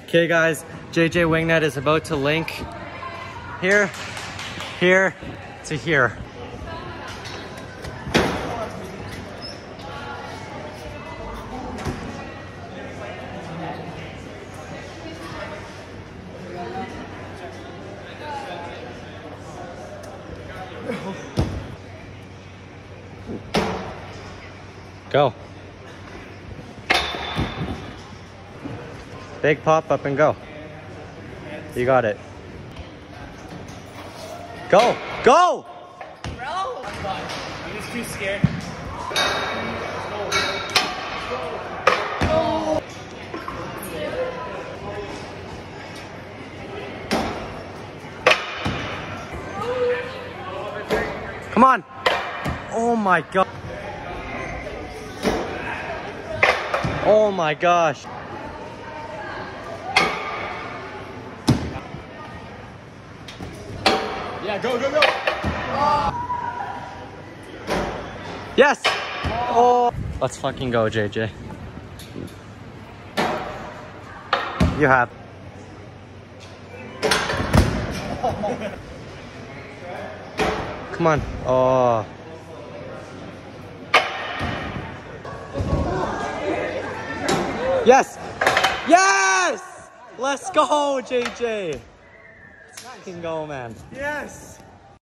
Okay guys, JJ Wingnet is about to link here, here to here. Go. Big pop up and go. You got it. Go! Go! Bro! I'm just too scared. Come on! Oh my god! Oh my gosh! Yeah, go, go, go! Yes! Oh! Let's fucking go, JJ. You have. Come on. Oh. Yes! Yes! Let's go, JJ! Let's fucking go, man. Yes!